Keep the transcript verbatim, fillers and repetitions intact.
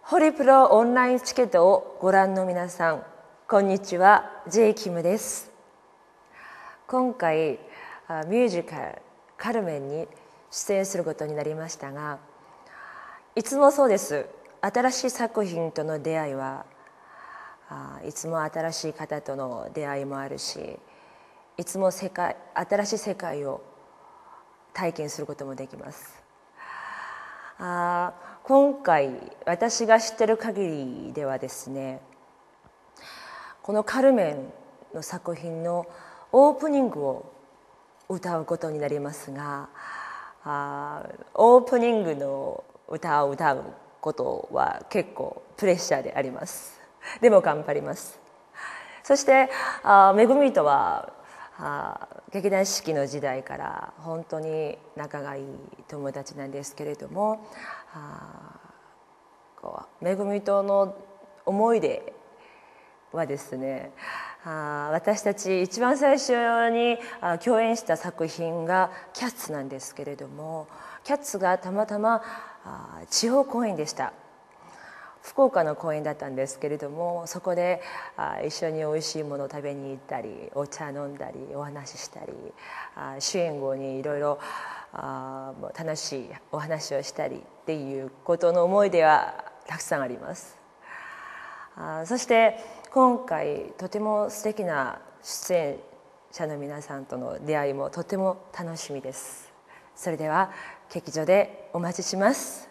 ホリプロオンラインチケットをご覧の皆さん、こんにちは。 J. キムです。今回ミュージカル「カルメン」に出演することになりましたが、いつもそうです。新しい作品との出会いはいつも新しい方との出会いもあるし、いつも世界新しい世界を体験することもできます。あ今回私が知ってる限りではですね、この「カルメン」の作品のオープニングを歌うことになりますが、あオープニングの歌を歌うことは結構プレッシャーであります。でも頑張ります。そしてあめぐみとはあ劇団四季の時代から本当に仲がいい友達なんですけれども、あこうめぐみとの思い出はですね、あ私たち一番最初にあ共演した作品が「キャッツ」なんですけれども、キャッツがたまたまあ地方公演でした。福岡の公演だったんですけれども、そこであ一緒においしいものを食べに行ったり、お茶飲んだり、お話ししたり、あ主演後にいろいろあ楽しいお話をしたりっていうことの思い出はたくさんあります。あそして今回とても素敵な出演者の皆さんとの出会いもとても楽しみです。それでは劇場でお待ちします。